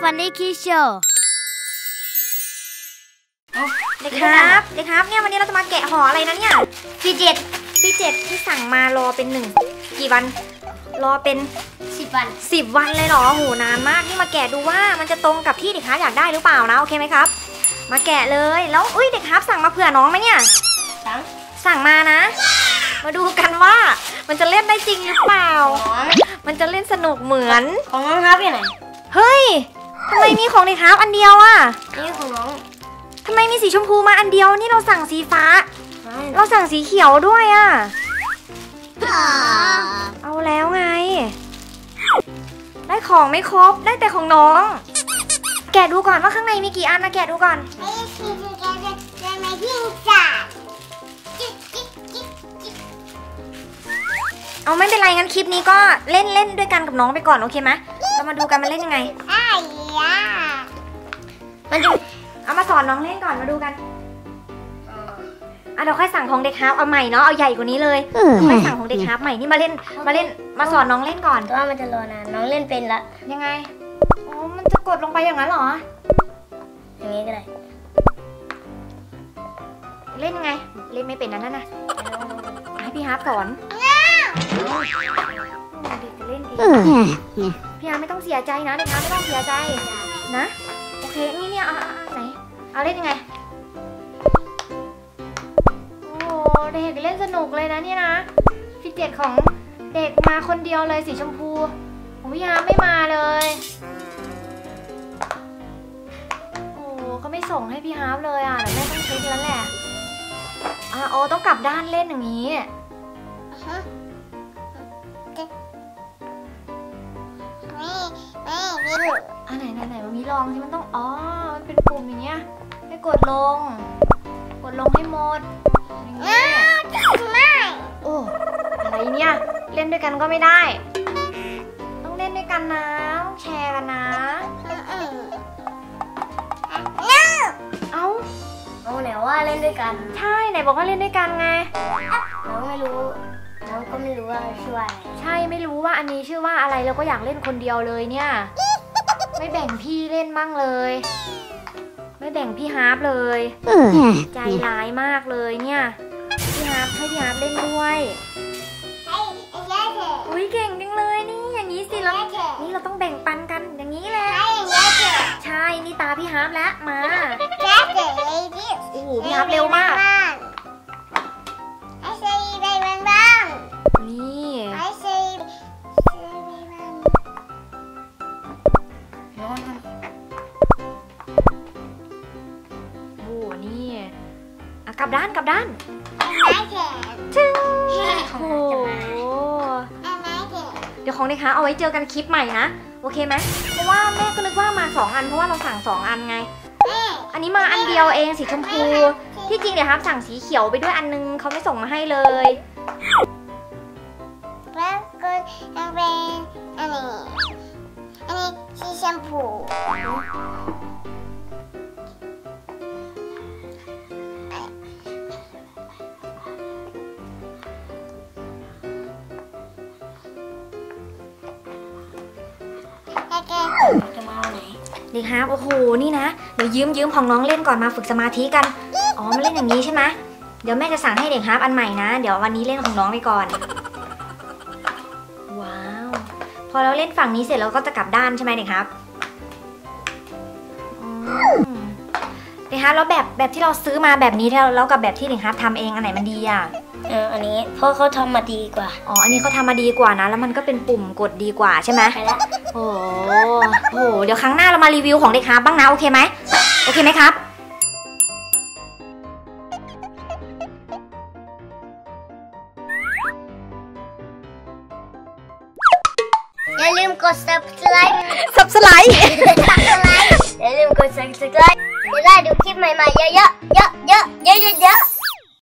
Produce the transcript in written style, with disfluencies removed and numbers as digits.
Funny Kids Show เด็กครับเนี่ยวันนี้เราจะมาแกะห่ออะไรนะเนี่ยพี่เจ็ดที่สั่งมารอเป็นกี่วันรอเป็น10 วันเลยเหรอโหนานมากนี่มาแกะดูว่ามันจะตรงกับที่เด็กครับอยากได้หรือเปล่านะโอเคไหมครับมาแกะเลยแล้วเด็กครับสั่งมาเผื่อน้องไหมเนี่ยสั่งมานะมาดูกันว่ามันจะเล่นได้จริงหรือเปล่ามันจะเล่นสนุกเหมือนของน้องครับอยู่ไหนเฮ้ยทำไมมีของเด็กครับอันเดียวอ่ะนี่ของน้องทำไมมีสีชมพูมาอันเดียวนี่เราสั่งสีฟ้าเราสั่งสีเขียวด้วยอ่ะเอาแล้วไงได้ของไม่ครบได้แต่ของน้องแกะดูก่อนว่าข้างในมีกี่อันนะแกะดูก่อนเอาไม่เป็นไรงั้นคลิปนี้ก็เล่นด้วยกันกับน้องไปก่อนโอเคไหมเรามาดูกันมันเล่นยังไงมันจะเอามาสอนน้องเล่นก่อนมาดูกันเราค่อยสั่งของเด็กฮาร์ปเอาใหม่เนาะเอาใหญ่กว่านี้เลยค่อยสั่งของเด็กฮาร์ปใหม่นี่มาเล่นมาสอนน้องเล่นก่อนแต่ว่ามันจะรอนานน้องเล่นเป็นละยังไงอ๋อมันจะกดลงไปอย่างนั้นเหรออย่างนี้ก็ได้เล่นยังไงเล่นไม่เป็นนั่นน่ะให้พี่ฮาร์ปสอนเด็กจะเล่นเองพี่ฮาร์ปไม่ต้องเสียใจนะเด็กฮาร์ปไม่ต้องเสียใจนะโอเคนี่เนี่ยไหนเอาเล่นยังไงเด็กเล่นสนุกเลยนะเนี่ยนะฟิตเนสของเด็กมาคนเดียวเลยสีชมพูของพี่ฮาร์ปไม่มาเลยโอ้เขาไม่ส่งให้พี่ฮาร์ปเลยเดี๋ยวแม่ต้องเช็คแล้วแหละต้องกลับด้านเล่นอย่างนี้ไหนมันมีลองที่มันต้องมันเป็นปุ่มอย่างเงี้ยให้กดลงให้หมดอย่างเงี้ยโอ้อะไรเนี่ยเล่นด้วยกันก็ไม่ได้ต้องเล่นด้วยกันนะต้องแชร์กันนะเอาไหนว่าเล่นด้วยกันใช่ไหนบอกว่าเล่นด้วยกันไงน้องก็ไม่รู้ว่าชื่อว่าอะไรใช่ไม่รู้ว่าอันนี้ชื่อว่าอะไรเราก็อยากเล่นคนเดียวเลยเนี่ยไม่แบ่งพี่เล่นบ้างเลยไม่แบ่งพี่ฮาร์ปเลยใจร้ายมากเลยเนี่ยพี่ฮาร์ปให้พี่ฮาร์ปเล่นด้วยอุ้ยเก่งจังเลยนี่อย่างนี้สินี่เราต้องแบ่งปันกันอย่างนี้แหละใช่นี่ตาพี่ฮาร์ปแล้วมาโอ้โหพี่ฮาร์ปเร็วมากนี่โอ้นี่กลับด้านจึงโอ้เดี๋ยวของเด็กคะเอาไว้เจอกันคลิปใหม่นะโอเคไหมเพราะว่าแม่ก็นึกว่ามา2 อันเพราะว่าเราสั่ง2 อันไงอันนี้มาอันเดียวเองสีชมพูที่จริงเดี๋ยวครับสั่งสีเขียวไปด้วยอันนึงเขาไม่ส่งมาให้เลยแล้วก็ยังเป็นอันนี้สีชมพูจะมาเอาไหนดีครับโอ้โหนี่นะเดี๋ยวยืมของน้องเล่นก่อนมาฝึกสมาธิกันมาเล่นอย่างนี้ใช่ไหมเดี๋ยวแม่จะสั่งให้เด็กฮาร์ปอันใหม่นะเดี๋ยววันนี้เล่นของน้องไปก่อนว้าวพอเราเล่นฝั่งนี้เสร็จเราก็จะกลับด้านใช่ไหมเด็กครับเด็กฮาร์ปแล้วแบบที่เราซื้อมาแบบนี้แล้วกับแบบที่เด็กฮาร์ปทำเองอันไหนมันดีอันนี้เพราะเขาทำมาดีกว่าอันนี้เขาทำมาดีกว่านะแล้วมันก็เป็นปุ่มกดดีกว่าใช่ไหมใช่แล้วโอ้โหเดี๋ยวครั้งหน้าเรามารีวิวของเด็กฮาร์ปบ้างนะโอเคไหมครับอย่าลืมกด subscribe อย่าลืมกด subscribe จะได้ดูคลิปใหม่ๆเยอะ